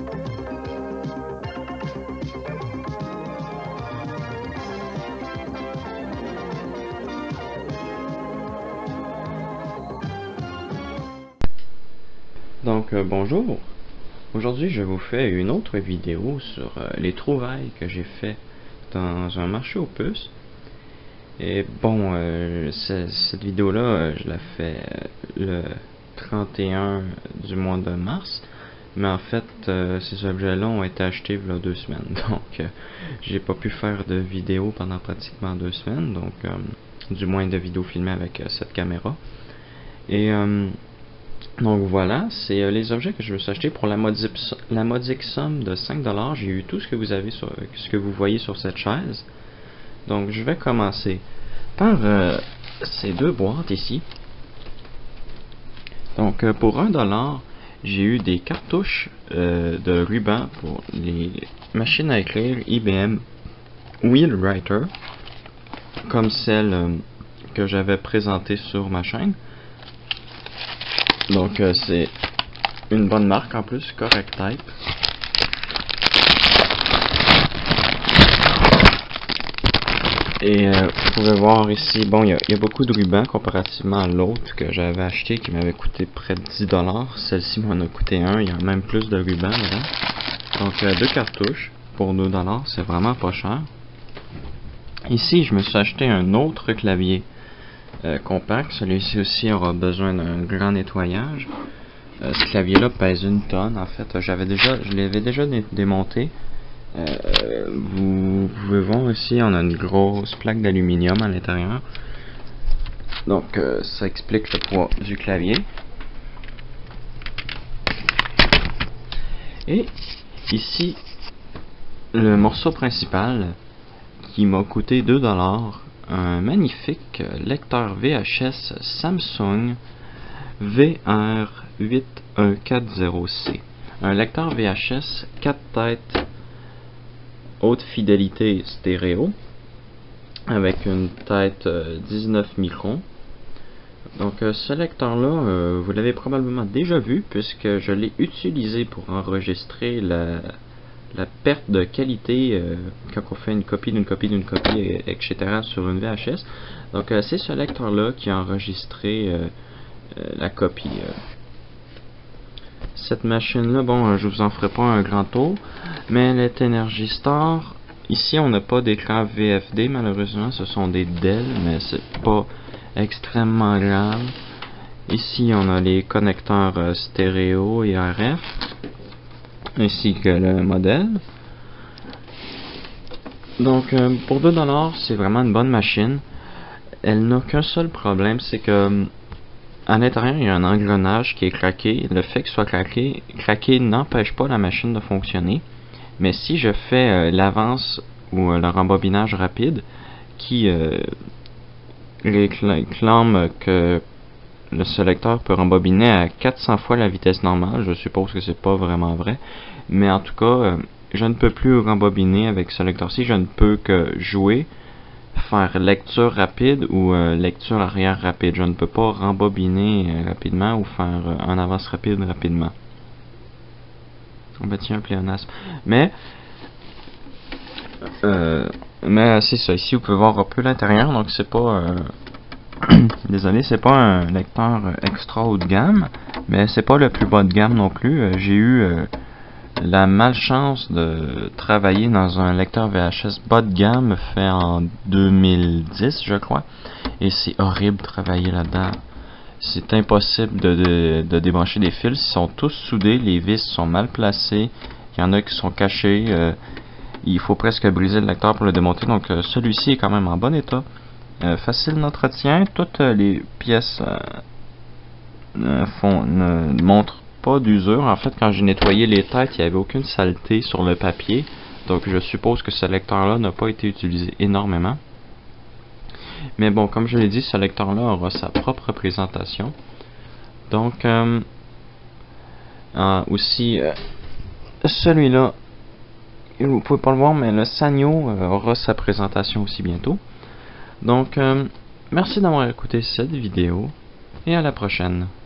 Donc bonjour, aujourd'hui je vous fais une autre vidéo sur les trouvailles que j'ai fait dans un marché aux puces. Et bon, cette vidéo là je la fais le 31 du mois de mars, mais en fait ces objets là ont été achetés il y a 2 semaines, donc j'ai pas pu faire de vidéo pendant pratiquement 2 semaines, donc du moins de vidéos filmées avec cette caméra. Et donc voilà, c'est les objets que je me suis acheté pour la modique somme de 5$. J'ai eu tout ce que vous avez sur ce que vous voyez sur cette chaise. Donc je vais commencer par ces deux boîtes ici. Donc pour 1$, j'ai eu des cartouches de ruban pour les machines à écrire IBM Wheelwriter, comme celle que j'avais présentée sur ma chaîne. Donc c'est une bonne marque en plus, Correct Type. Et vous pouvez voir ici, bon, il y a beaucoup de rubans comparativement à l'autre que j'avais acheté qui m'avait coûté près de 10$. Celle-ci m'en a coûté 1, il y a même plus de rubans dedans. Donc 2 cartouches pour 2$, c'est vraiment pas cher. Ici, je me suis acheté un autre clavier compact. Celui-ci aussi aura besoin d'un grand nettoyage. Ce clavier-là pèse 1 tonne. En fait, je l'avais déjà démonté. Vous pouvez voir ici, on a une grosse plaque d'aluminium à l'intérieur. Donc, ça explique le poids du clavier. Et ici, le morceau principal qui m'a coûté 2$. Un magnifique lecteur VHS Samsung VR8140C. Un lecteur VHS 4 têtes haute fidélité stéréo avec une tête 19 microns. Donc ce lecteur-là, vous l'avez probablement déjà vu puisque je l'ai utilisé pour enregistrer la perte de qualité quand on fait une copie d'une copie d'une copie, etc. sur une VHS. Donc c'est ce lecteur là qui a enregistré la copie. Cette machine là, bon, je vous en ferai pas un grand tour, mais elle est Energy Star. Ici on n'a pas d'écran VFD malheureusement, ce sont des Dell, mais c'est pas extrêmement grave. Ici on a les connecteurs stéréo et RF, ainsi que le modèle. Donc pour 2$, c'est vraiment une bonne machine. Elle n'a qu'un seul problème, c'est que à l'intérieur il y a un engrenage qui est craqué. Le fait qu'il soit craqué n'empêche pas la machine de fonctionner. Mais si je fais l'avance ou le rembobinage rapide qui réclame que le sélecteur peut rembobiner à 400 fois la vitesse normale. Je suppose que c'est pas vraiment vrai, mais en tout cas, je ne peux plus rembobiner avec ce lecteur-ci. Je ne peux que jouer, faire lecture rapide ou lecture arrière rapide. Je ne peux pas rembobiner rapidement ou faire un avance rapide rapidement. On va tirer un pléonasme. Mais c'est ça. Ici, vous pouvez voir un peu l'intérieur. Donc c'est pas désolé, c'est pas un lecteur extra haut de gamme, mais c'est pas le plus bas de gamme non plus. J'ai eu la malchance de travailler dans un lecteur VHS bas de gamme fait en 2010, je crois, et c'est horrible de travailler là-dedans. C'est impossible de débrancher des fils. Ils sont tous soudés, les vis sont mal placées, il y en a qui sont cachés. Il faut presque briser le lecteur pour le démonter, donc celui-ci est quand même en bon état. Facile d'entretien, toutes les pièces ne montrent pas d'usure. En fait, quand j'ai nettoyé les têtes, il n'y avait aucune saleté sur le papier, donc je suppose que ce lecteur-là n'a pas été utilisé énormément. Mais bon, comme je l'ai dit, ce lecteur-là aura sa propre présentation. Donc, aussi, celui-là, vous pouvez pas le voir, mais le Sanyo aura sa présentation aussi bientôt. Donc, merci d'avoir écouté cette vidéo et à la prochaine.